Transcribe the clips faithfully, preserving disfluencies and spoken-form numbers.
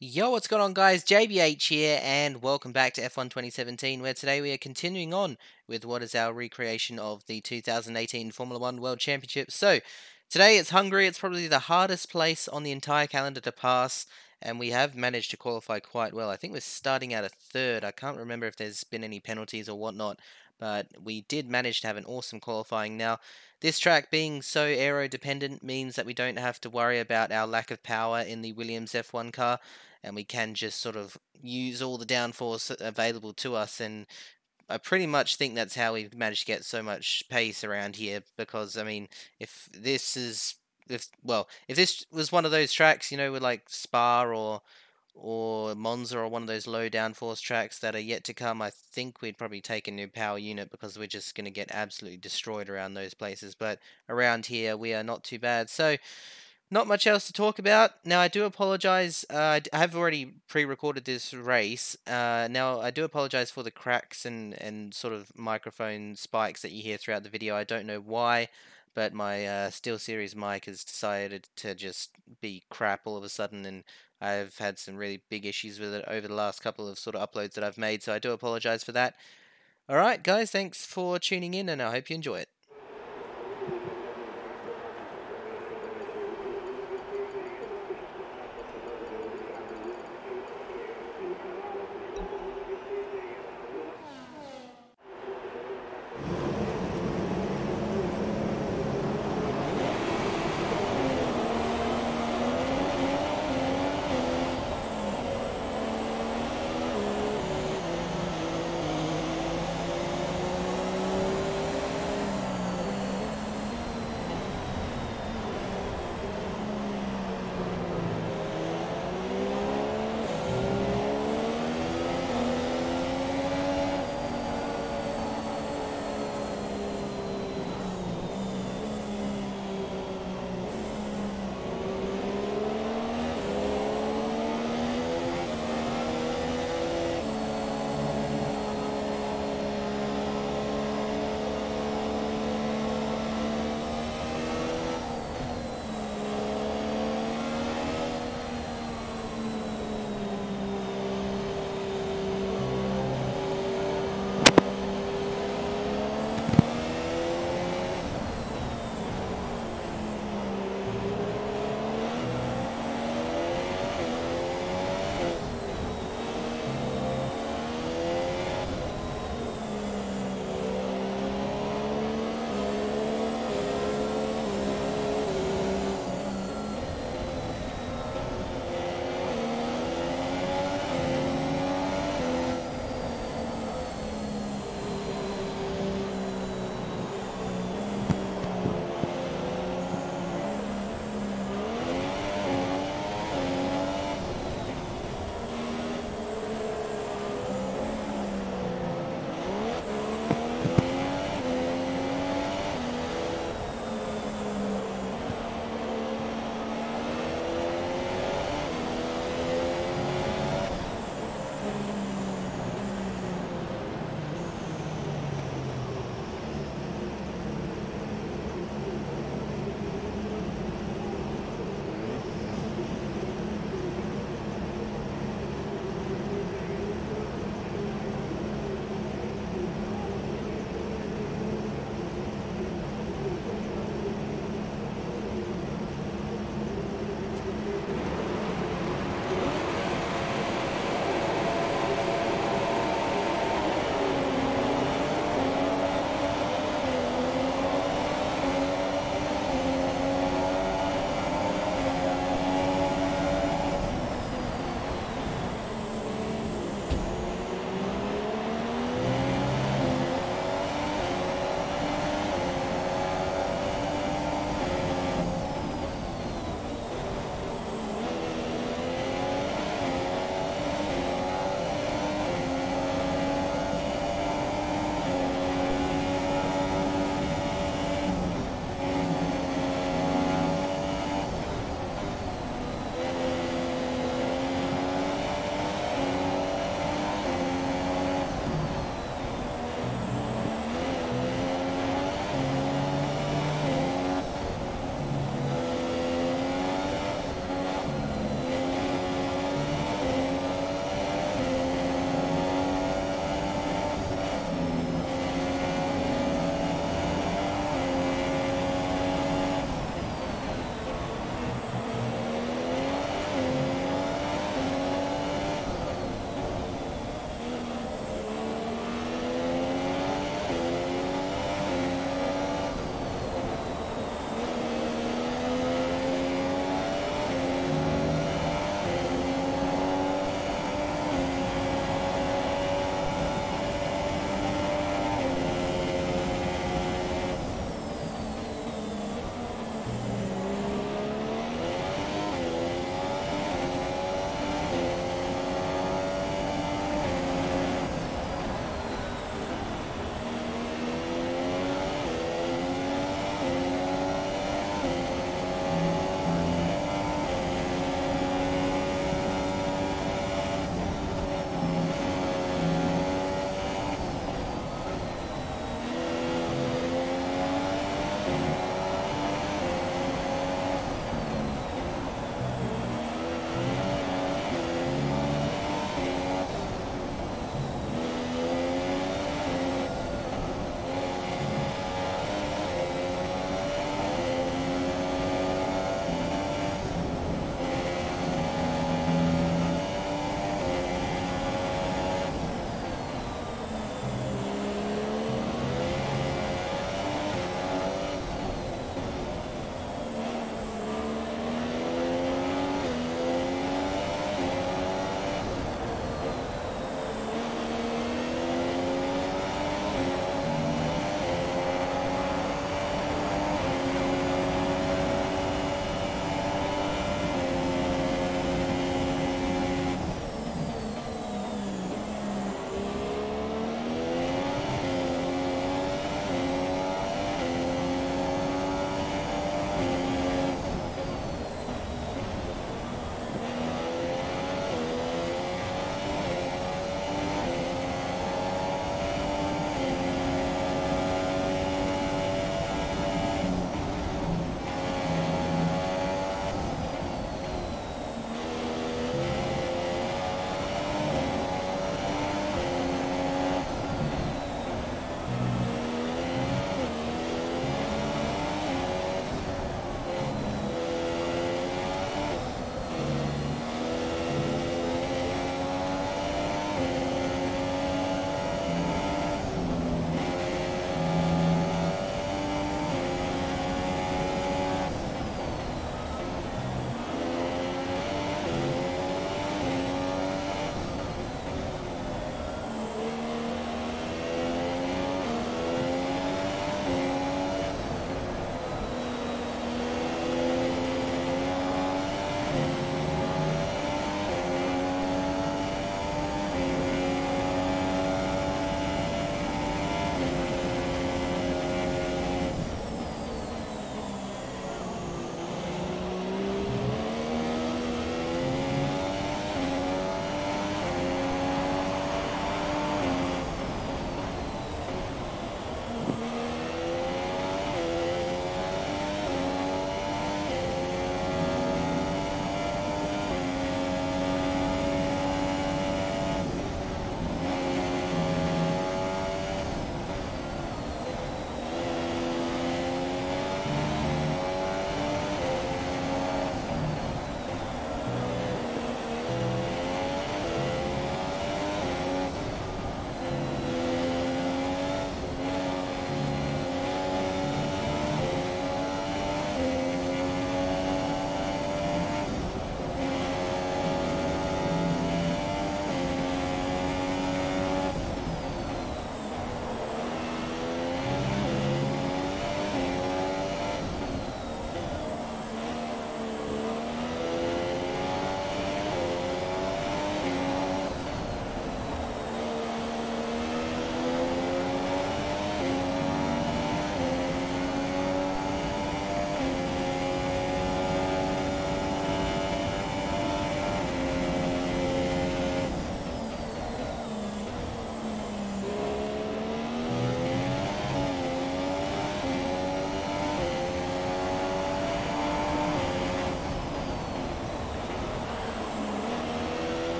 Yo, what's going on, guys? J B H here, and welcome back to F one twenty seventeen, where today we are continuing on with what is our recreation of the two thousand eighteen Formula One World Championship. So, today it's Hungary. It's probably the hardest place on the entire calendar to pass, and we have managed to qualify quite well. I think we're starting out a third. I can't remember if there's been any penalties or whatnot, but we did manage to have an awesome qualifying. Now, this track being so aero dependent means that we don't have to worry about our lack of power in the Williams F one car, and we can just sort of use all the downforce available to us. And I pretty much think that's how we've managed to get so much pace around here. Because I mean, if this is if well, if this was one of those tracks, you know, with like Spa or or Monza or one of those low downforce tracks that are yet to come, I think we'd probably take a new power unit because we're just going to get absolutely destroyed around those places. But around here, we are not too bad. So not much else to talk about. Now, I do apologize. Uh, I d- I have already pre-recorded this race. Uh, now, I do apologize for the cracks and, and sort of microphone spikes that you hear throughout the video. I don't know why, but my uh, SteelSeries mic has decided to just be crap all of a sudden, and I've had some really big issues with it over the last couple of sort of uploads that I've made, so I do apologize for that. Alright, guys, thanks for tuning in, and I hope you enjoy it.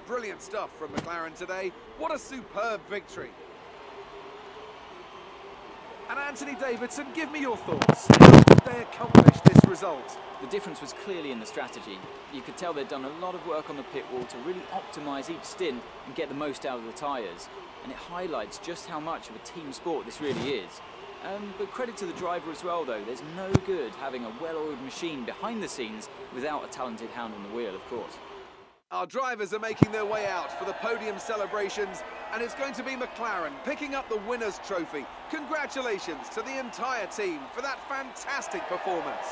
Brilliant stuff from McLaren today. What a superb victory. And Anthony Davidson, give me your thoughts. How did they accomplish this result? The difference was clearly in the strategy. You could tell they'd done a lot of work on the pit wall to really optimise each stint and get the most out of the tyres. And it highlights just how much of a team sport this really is. Um, but credit to the driver as well, though. There's no good having a well-oiled machine behind the scenes without a talented hound on the wheel, of course. Our drivers are making their way out for the podium celebrations, and it's going to be McLaren picking up the winner's trophy. Congratulations to the entire team for that fantastic performance.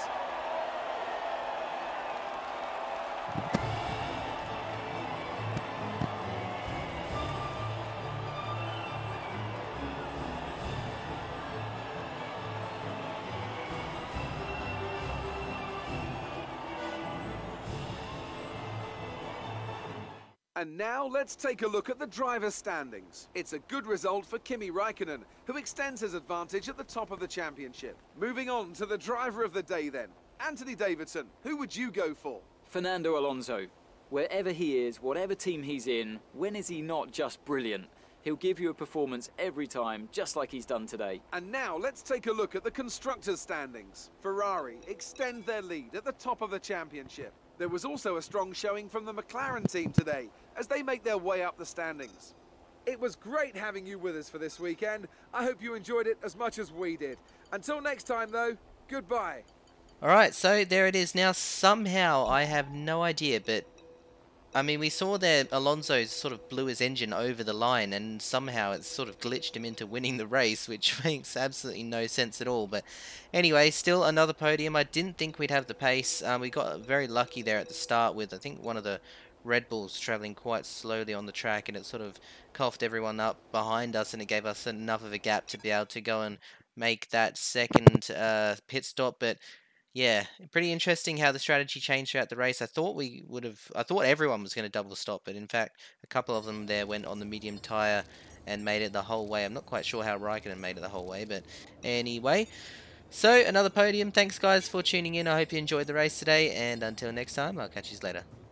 And now let's take a look at the driver's standings. It's a good result for Kimi Räikkönen, who extends his advantage at the top of the championship. Moving on to the driver of the day then. Anthony Davidson, who would you go for? Fernando Alonso. Wherever he is, whatever team he's in, when is he not just brilliant? He'll give you a performance every time, just like he's done today. And now let's take a look at the constructors' standings. Ferrari extend their lead at the top of the championship. There was also a strong showing from the McLaren team today as they make their way up the standings. It was great having you with us for this weekend. I hope you enjoyed it as much as we did. Until next time though, goodbye. Alright, so there it is now. Somehow, I have no idea, but I mean, we saw that Alonso sort of blew his engine over the line, and somehow it sort of glitched him into winning the race, which makes absolutely no sense at all. But anyway, still another podium. I didn't think we'd have the pace. Um, we got very lucky there at the start with, I think, one of the Red Bulls travelling quite slowly on the track, and it sort of coughed everyone up behind us, and it gave us enough of a gap to be able to go and make that second uh, pit stop. But yeah, pretty interesting how the strategy changed throughout the race. I thought we would have, I thought everyone was going to double stop, but in fact, a couple of them there went on the medium tyre and made it the whole way. I'm not quite sure how Raikkonen made it the whole way, but anyway. So, another podium. Thanks, guys, for tuning in. I hope you enjoyed the race today, and until next time, I'll catch you later.